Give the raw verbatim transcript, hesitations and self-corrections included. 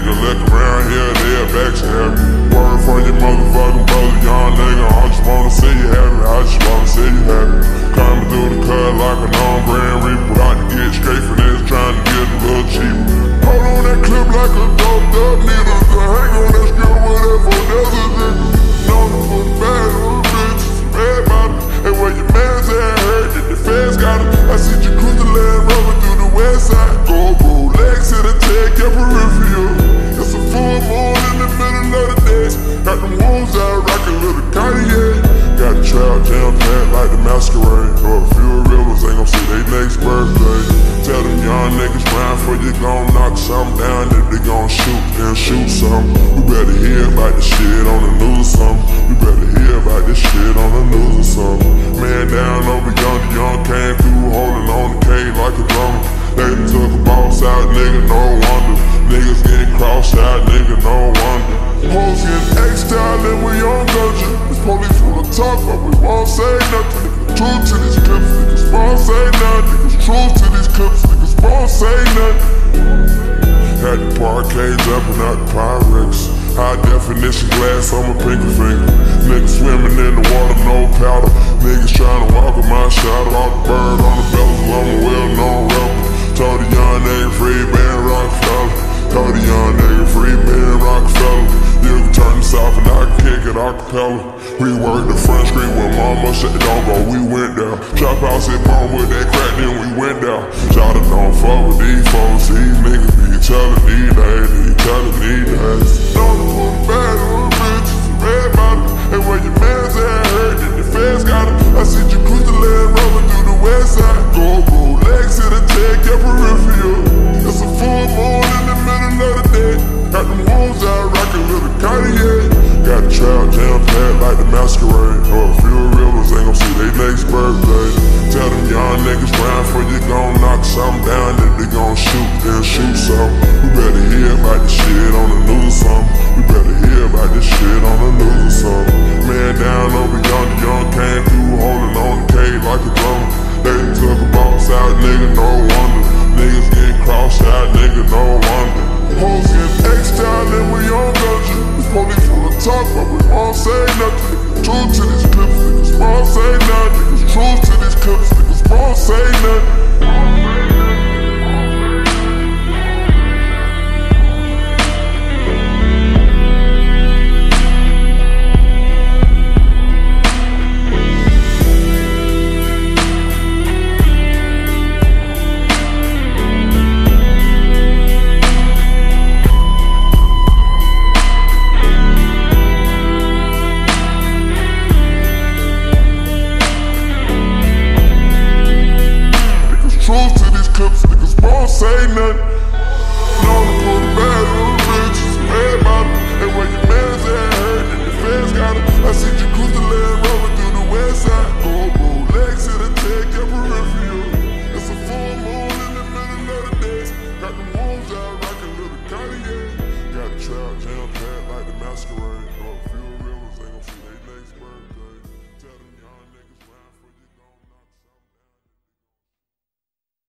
nigga look around here, they'll backstab me. Word from your motherfucking brother, young nigga. I just wanna see you happy, I just wanna see you happy. Coming through the cut like a non-brand reaper. Out to get straight finesse, trying to get a little cheaper. Hold on that clip like a doped up needle. To hang on that skill with that for desert nigga. Known for the bad little bitches, mad about it. And where your man's at, heard that the feds got it. I see you cruise the land rolling through the west side. Go, go, legs to the tag, your peripheral. It's a full moon in the middle of the day. Got them wounds out, rockin' little Cartier. Got a trap jam packed like the masquerade. Or a few rivers ain't gon' see they next birthday. Tell them young niggas round for you gon' knock something down. If they gon' shoot, then shoot something. We better hear about this shit on the news or something. We better hear about this shit on the news or something. Man down over young, the young came through holding on the K like a drummer. They took a boss out, nigga, no wonder. Niggas getting crossed out, nigga, no wonder. Hoes getting X-style and we on gudgeon. This police wanna talk, but we won't say nothing. Niggas true to these clips, niggas won't say nothing. Niggas true to these clips, niggas won't say nothing. Had the parkades up and out the Pyrex. High definition glass on my pinky finger. Niggas swimming in the water, no powder. Niggas trying to walk with my shadow. All the bird on the bells, I'm a well-known rapper. Told the young nigga free Ben Rockefeller. Told the young nigga free Ben Rockefeller. You can turn this off and I can kick it acapella. We worked the front street when mama shut the door, but we went down. Trap house hit bomb with that crack, then we went down. Shout it don't fuck with these folks. These niggas be telling these days, they telling these days. Know the full bad little bitches, mad about it. And where your man's at, heard that the feds got it. I see you cruise the land rolling through the west side. Go, go, legs to the tag, your peripheral. It's a full moon in the middle of the day. Got them wounds out, rockin' little Cartier. Got a trap jam packed like the masquerade. Or a few rivers ain't gon' see they next birthday. Tell them young niggas round for you gon' knock something down. If they gon' shoot, then shoot some. We better hear about this shit on the news or something. We better hear about this shit on the news or something. Man down over young, the young came through holding on the K like a drummer. They took a boss out, nigga, no wonder. Niggas getting crossed out.